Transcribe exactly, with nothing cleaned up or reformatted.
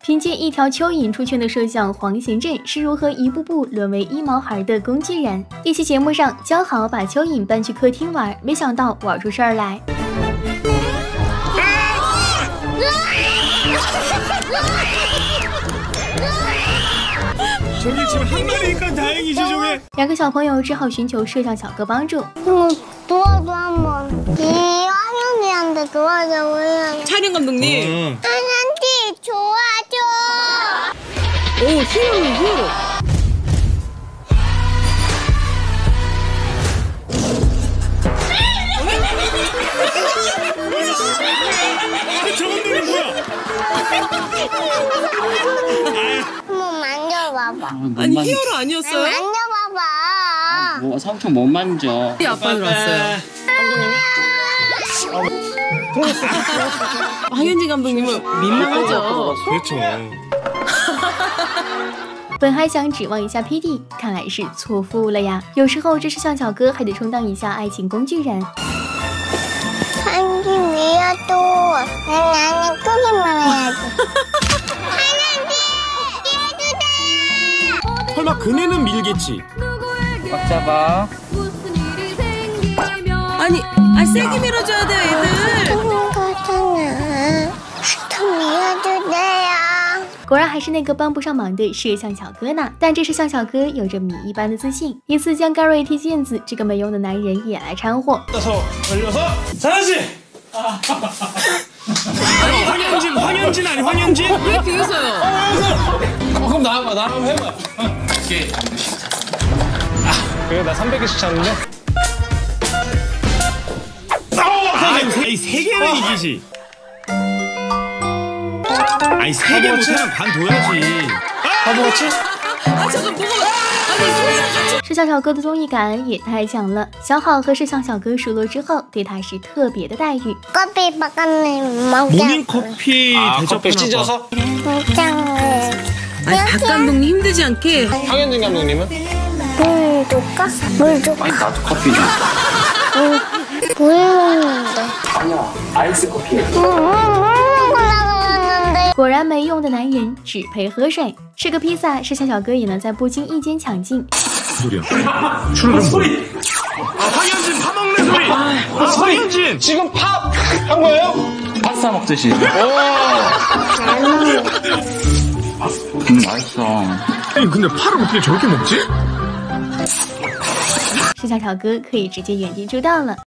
凭借一条蚯蚓出圈的摄像黄贤镇是如何一步步沦为一毛孩的工具人。一期节目上，姣好把蚯蚓搬去客厅玩，没想到玩出事儿来。 两个小朋友只好寻求摄像小哥帮助。 음, 도와줘 한번. 이 화면이한테 도와줘 보여. 촬영 감독님. 응. 하나님 도와줘. 오 히어로 히어로. 저건 놈이 뭐야? 한번 만져봐봐. 아니 히어로 아니었어요? 만져봐봐. 아, 뭐 삼촌 못 만져. 우리 아빠 들어왔어요. 황현진 감독님은 민망하죠. 그렇죠. 本还想指望一下 P D， 看来是错付了呀。有时候这是像小哥还得充当一下爱情工具人。 한기 위에도 나는 끄기만 해야지. 하나님 해주세요. 설마 그네는 밀겠지? 꽉 잡아. 아니, 아 세게 밀어줘야 돼 애들. 거잖아. 좀 밀어주세요. 果然还是那个帮不上忙的摄像小哥呢。但这摄像小哥有着谜一般的自信，一次将盖瑞踢毽子这个没用的男人也来掺和。 사라지! 아니, 황현진, 황현진 아니 황현진? 왜 이렇게 웃어요? 어, 그럼 나와봐, 나 한번 해봐. 오케이. 아, 그래, 나 삼백 개씩 찼는데? 아, 이 세 개는 이기지. 아니, 세 개 못하면 반 둬야지. 바보 같지? 아 잠깐 뭐가? 아니 소리랑 같이. 摄像小哥的综艺感也太强了。小好和摄像小哥熟络之后，对他是特别的待遇。 커피 바꿨네. 모닝 커피 대접해 찢어서? 짱을. 아니 박 감독님 힘들지 않게. 황현진 감독님은? 물 줄까? 물 줄까? 아니 나도 커피 좀. 물 먹는데. 아니야 아이스 커피. 물, 물, 물 먹으려고 했는데. 果然没用的男人只配喝水。吃个披萨，摄像小哥也能在不经意间抢镜。 소리야. 출근 소리. 아, 황현진 파 먹는 소리. 아, 황현진 지금 파 한 거예요? 파스타 먹듯이. 오. 음 맛있어. 아니 근데 파를 어떻게 저렇게 먹지? 摄像小哥可以直接原地出道了。